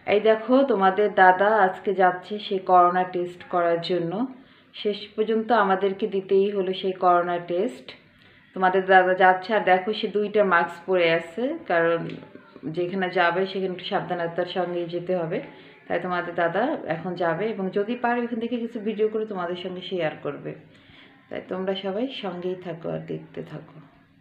এই দেখো তোমাদের দাদা আজকে যাচ্ছে সেই করোনা টেস্ট করার জন্য। শেষ পর্যন্ত আমাদেরকে দিতেই হলো সেই করোনা টেস্ট। তোমাদের দাদা যাচ্ছে, আর দেখো সে 2টা মাস্ক পরে আছে, কারণ যেখানে যাবে সেখানে একটু সাবধানতার সঙ্গেই যেতে হবে। তাই তোমাদের দাদা এখন যাবে এবং যদি পারে ওখান থেকে কিছু ভিডিও করে তোমাদের সঙ্গে শেয়ার করবে। তাই তোমরা সবাই সঙ্গেই থাকো আর দেখতে থাকো।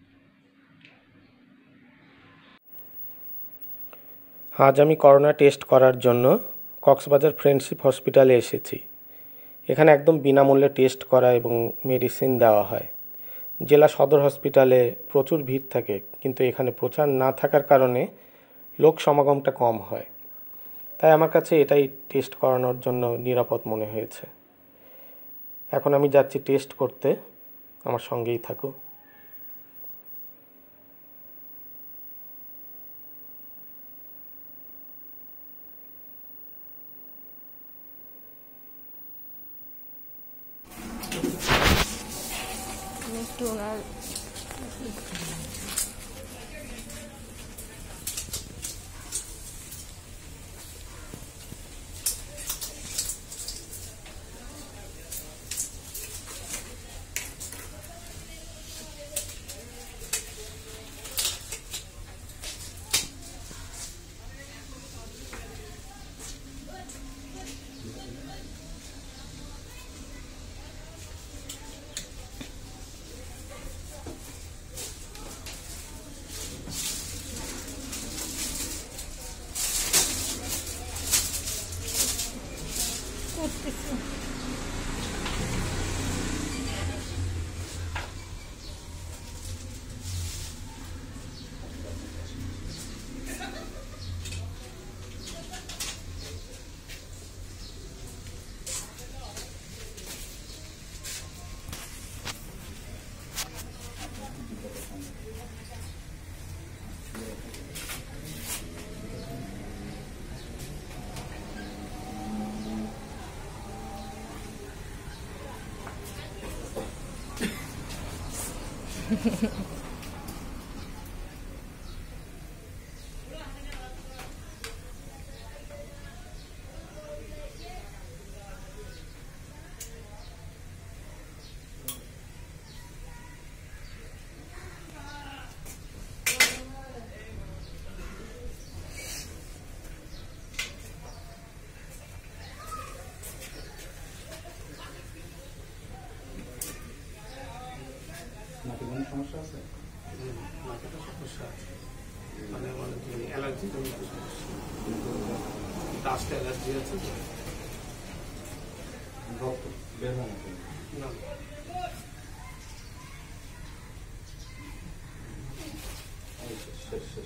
আজ আমি করোনা টেস্ট করার জন্য কক্সবাজার ফ্রেন্ডশিপ হসপিটালে এসেছি। এখানে একদম বিনামূল্যে টেস্ট করা এবং মেডিসিন দেওয়া হয়। জেলা সদর হসপিটালে প্রচুর ভিড় থাকে, কিন্তু এখানে প্রচার না থাকার কারণে লোক সমাগমটা কম হয়। তাই আমার কাছে এটাই টেস্ট করানোর জন্য নিরাপদ মনে হয়েছে। এখন আমি যাচ্ছি টেস্ট করতে, আমার সঙ্গেই থাকো। একটু ওনার করতেছে। নাকি কোনো সমস্যা আছে? নাকি তো সমস্যা আছে, মানে অনেক অ্যালার্জি জনিত সমস্যা, ডাস্ট অ্যালার্জি আছে। রক্ত বের হয় না, শেষ শেষ।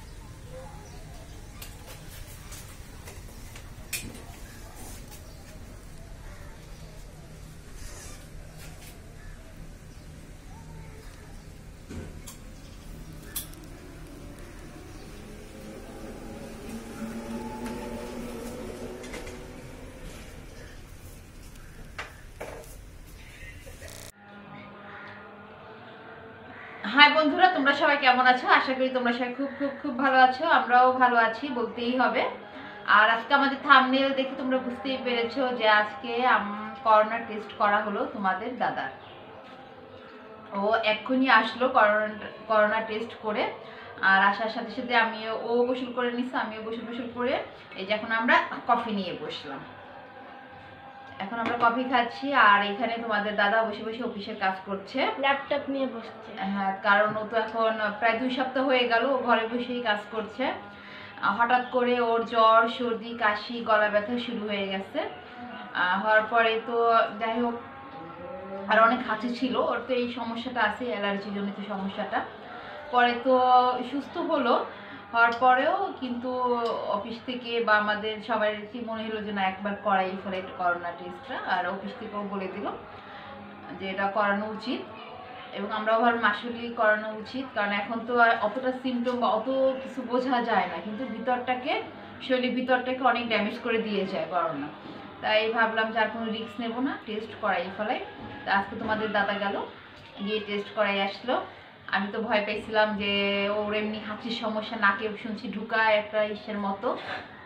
হাই বন্ধুরা, তোমরা সবাই কেমন আছো? আশা করি তোমরা সবাই খুব খুব খুব ভালো আছো। আমরাও ভালো আছি বলতেই হবে। আর আজকে আমাদের থাম্বনেল দেখে তোমরা বুঝতেই পেরেছো যে আজকে করোনা টেস্ট করা হলো তোমাদের দাদার। ও এক্ষুনি আসলো করোনা টেস্ট করে, আর আসার সাথে সাথে ও গোসল করে নিচ্ছে, আমিও গোসল করে এই যে এখন আমরা কফি নিয়ে বসলাম। এখন আমরা কফি খাচ্ছি, আর এখানে তোমাদের দাদা বসে বসে অফিসের কাজ করছে, ল্যাপটপ নিয়ে বসছে। হ্যাঁ, কারণ ও তো এখন প্রায় 2 সপ্তাহ হয়ে গেল ঘরে বসেই কাজ করছে। হঠাৎ করে ওর জ্বর, সর্দি, কাশি, গলা ব্যথা শুরু হয়ে গেছে। হওয়ার পরে তো যাই হোক, আর অনেক হাঁচি ছিল ওর, তো এই সমস্যাটা আছে, অ্যালার্জি জনিত সমস্যাটা। পরে তো সুস্থ হলো, হওয়ার পরেও কিন্তু অফিস থেকে বা আমাদের সবাই কি মনে হলো যে না একবার করাই ফেলে করোনা টেস্টটা, আর অফিস থেকেও বলে দিল যে এটা করানো উচিত। এবং আমরাও ভাবলাম আসলেই করানো উচিত, কারণ এখন তো আর অতটা সিমটম বা অত কিছু বোঝা যায় না, কিন্তু শরীরের ভিতরটাকে অনেক ড্যামেজ করে দিয়ে যায় করোনা। তাই ভাবলাম যে আর কোনো রিস্ক নেবো না, টেস্ট করাই ফেলাই। তা আজকে তোমাদের দাদা গেল, গিয়ে টেস্ট করাই আসলো। আমি তো ভয় পেয়েছিলাম যে ওর এমনি হাঁচির সমস্যা, নাকে শুনছি ঢুকায় একটা ইসের মতো,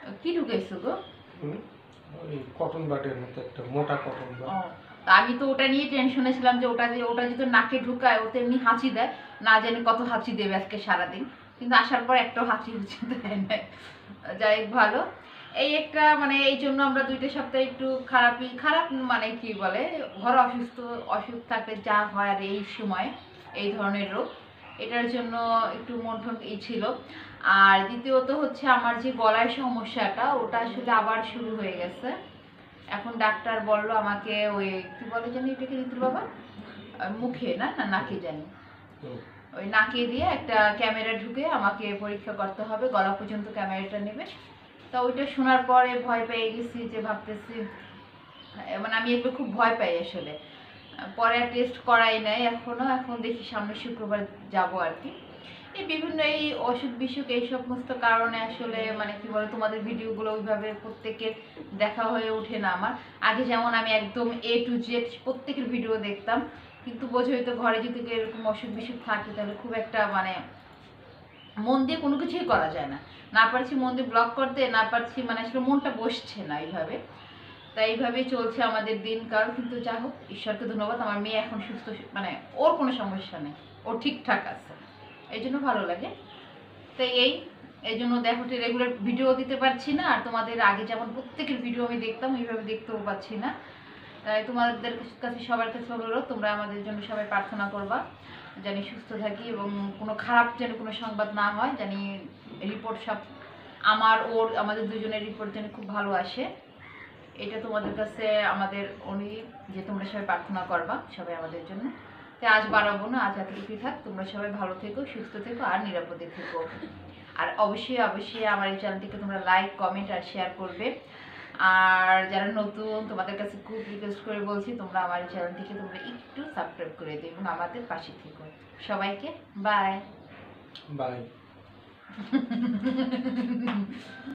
কি ঢুকাইছো গো? ওই কটন বাটের মতো একটা মোটা কটন বাট। তা আমি তো ওটা নিয়ে টেনশনে ছিলাম যে ওটা যদি নাকে ঢুকায় ওতে এমনি হাঁচি দেয়, না জানি কত হাঁচি দেবে আজকে সারাদিন, কিন্তু আসার পর একটাও হাঁচি হুচি দেয় না। যাই হোক ভালো। এই একটা মানে এই জন্য আমরা 2টা সপ্তাহ একটু খারাপ মানে কি বলে, ঘরে অসুখ থাকলে যা হয় আর এই সময় এই ধরনের রোগ, এটার জন্য একটু মন টন ছিল। আর দ্বিতীয়ত হচ্ছে আমার যে গলায় সমস্যাটা ওটা আসলে আবার শুরু হয়ে গেছে। এখন ডাক্তার বললো আমাকে ওই কি বলে জানি এটাকে ঋতুর বাবা, মুখে না না নাকে জানি, ওই নাকে দিয়ে একটা ক্যামেরা ঢুকে আমাকে পরীক্ষা করতে হবে, গলা পর্যন্ত ক্যামেরাটা নেবে। তো ওইটা শোনার পরে ভয় পেয়ে গেছি, যে ভাবতেছি মানে আমি এগুলো খুব ভয় পাই আসলে। পরে আর টেস্ট করাই নাই এখনো, এখন দেখি সামনে শুক্রবার যাব আর কি। এই বিভিন্ন এই অসুখ বিসুখ এই সমস্ত কারণে আসলে মানে কি বলে তোমাদের ভিডিওগুলো ওইভাবে প্রত্যেকের দেখা হয়ে ওঠে না আমার। আগে যেমন আমি একদম A to Z প্রত্যেকের ভিডিও দেখতাম, কিন্তু বোঝোই তো ঘরে যদি এরকম অসুখ বিসুখ থাকে তাহলে খুব একটা মানে মন দিয়ে কোনো কিছুই করা যায় না, না পারছি মন দিয়ে ব্লগ করতে, না পারছি মানে আসলে মনটা বসছে না এইভাবে। তাই এইভাবেই চলছে আমাদের দিনকাল, কিন্তু যা হোক ঈশ্বরকে ধন্যবাদ আমার মেয়ে এখন সুস্থ, মানে ওর কোনো সমস্যা নেই, ও ঠিকঠাক আছে, এই জন্য ভালো লাগে। তাই এই জন্য দেখো রেগুলার ভিডিও দিতে পারছি না, আর তোমাদের আগে যেমন প্রত্যেকের ভিডিও আমি দেখতাম ওইভাবে দেখতেও পাচ্ছি না। তাই তোমাদের কাছে সবার কাছে অনুরোধ, তোমরা আমাদের জন্য সবাই প্রার্থনা করবা জানি সুস্থ থাকি, এবং কোনো খারাপ যেন কোনো সংবাদ না হয়, জানি রিপোর্ট সব আমাদের দুজনের রিপোর্ট যেন খুব ভালো আসে। এটা তোমাদের কাছে আমাদের যে তোমরা সবাই প্রার্থনা করবা সবাই আমাদের জন্য। তাই আজ বাড়াবো না, আজ এতটুকুই থাক। তোমরা সবাই ভালো থেকো, সুস্থ থেকো আর নিরাপদে থেকো। আর অবশ্যই আমার এই চ্যানেলটিকে তোমরা লাইক, কমেন্ট আর শেয়ার করবে। আর যারা নতুন তোমাদের কাছে খুব রিকোয়েস্ট করে বলছি, তোমরা আমার এই চ্যানেলটিকে তোমরা একটু সাবস্ক্রাইব করে দিও এবং আমাদের পাশে থেকো। সবাইকে বাই।